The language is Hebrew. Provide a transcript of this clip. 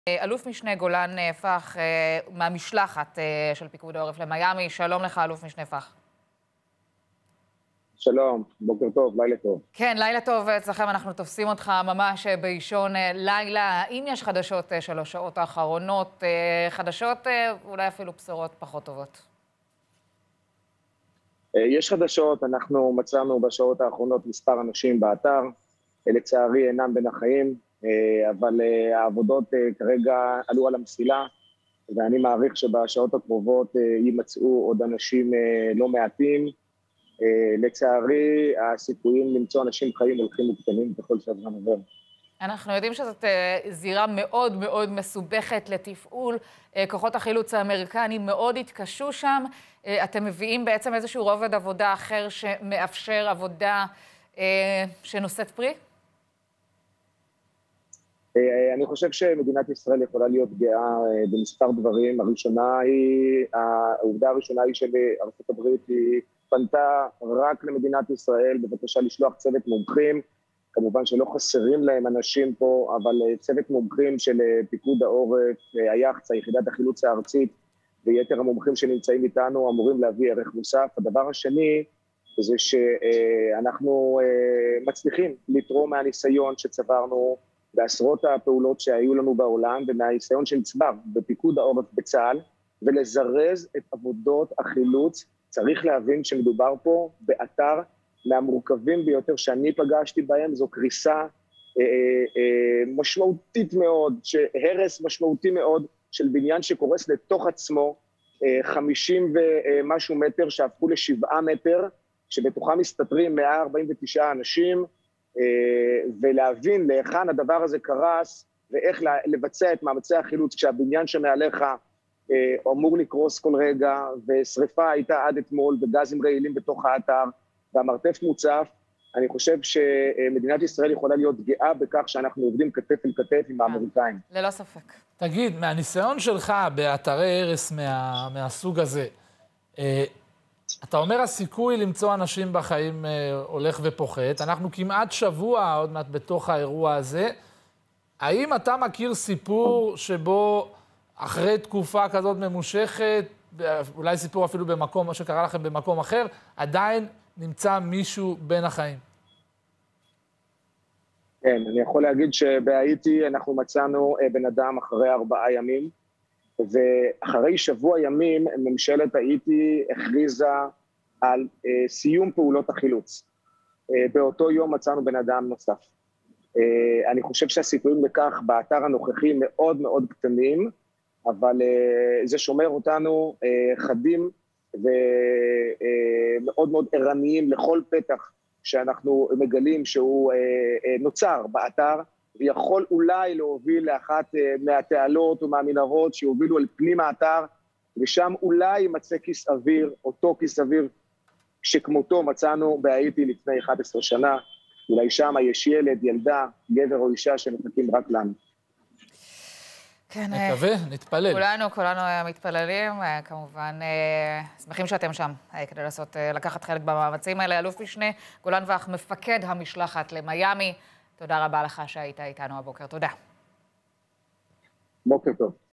אלוף משנה גולן פח מהמשלחת של פיקוד העורף למיאמי. שלום לך, אלוף משנה פח. שלום, בוקר טוב, לילה טוב. כן, לילה טוב אצלכם, אנחנו תופסים אותך ממש באישון לילה. האם יש חדשות של השעות האחרונות, חדשות אולי אפילו בשורות פחות טובות? יש חדשות, אנחנו מצאנו בשעות האחרונות מספר אנשים באתר, לצערי אינם בין החיים, אבל העבודות כרגע עלו על המסילה, ואני מעריך שבשעות הקרובות יימצאו עוד אנשים לא מעטים. לצערי, הסיכויים למצוא אנשים חיים הולכים וקטנים ככל שהזמן עובר. אנחנו יודעים שזאת זירה מאוד מאוד מסובכת לתפעול. כוחות החילוץ האמריקנים מאוד התקשו שם. אתם מביאים בעצם איזשהו רובד עבודה אחר שמאפשר עבודה שנושאת פרי? אני חושב שמדינת ישראל יכולה להיות גאה במספר דברים. העובדה הראשונה היא שארצות הברית היא פנתה רק למדינת ישראל בבקשה לשלוח צוות מומחים. כמובן שלא חסרים להם אנשים פה, אבל צוות מומחים של פיקוד העורף, היח"צ, יחידת החילוץ הארצית, ויתר המומחים שנמצאים איתנו אמורים להביא ערך מוסף. הדבר השני זה שאנחנו מצליחים לתרום מהניסיון שצברנו בעשרות הפעולות שהיו לנו בעולם, ומהניסיון שנצבר בפיקוד העורף בצה"ל, ולזרז את עבודות החילוץ. צריך להבין שמדובר פה באתר מהמורכבים ביותר שאני פגשתי בהם. זו קריסה משמעותית מאוד, הרס משמעותי מאוד של בניין שקורס לתוך עצמו, 50 ומשהו מטר שהפכו ל7 מטר, שבתוכם מסתתרים 149 אנשים, ולהבין להיכן הדבר הזה קרס, ואיך לבצע את מאמצי החילוץ כשהבניין שמעליך אמור לקרוס כל רגע, ושריפה הייתה עד אתמול, וגזים רעילים בתוך האתר, והמרתף מוצף. אני חושב שמדינת ישראל יכולה להיות גאה בכך שאנחנו עובדים כתף אל כתף עם האמריקאים. ללא ספק. תגיד, מהניסיון שלך באתרי הרס מהסוג הזה, אתה אומר הסיכוי למצוא אנשים בחיים הולך ופוחת. אנחנו כמעט שבוע עוד מעט בתוך האירוע הזה. האם אתה מכיר סיפור שבו אחרי תקופה כזאת ממושכת, אולי סיפור אפילו במקום, מה שקרה לכם במקום אחר, עדיין נמצא מישהו בין החיים? כן, אני יכול להגיד שבהאיטי אנחנו מצאנו בן אדם אחרי 4 ימים, ואחרי שבוע ימים ממשלת האיטי הכריזה על סיום פעולות החילוץ. באותו יום מצאנו בן אדם נוסף. אני חושב שהסיכויים לכך באתר הנוכחי מאוד מאוד קטנים, אבל זה שומר אותנו חדים ומאוד מאוד ערניים לכל פתח שאנחנו מגלים שהוא נוצר באתר, ויכול אולי להוביל לאחת מהתעלות או מהמנהרות שיובילו אל פנים האתר, ושם אולי יימצא כיס אוויר, אותו כיס אוויר שכמותו מצאנו בהאיטי לפני 11 שנה. אולי שם יש ילד, ילדה, גבר או אישה שמחכים רק לנו. כן, נקווה, נתפלל. כולנו מתפללים, כמובן שמחים שאתם שם כדי לקחת חלק במאמצים האלה. אלוף משנה גולן פח, מפקד המשלחת למיאמי, תודה רבה לך שהיית איתנו הבוקר. תודה. בוקר טוב.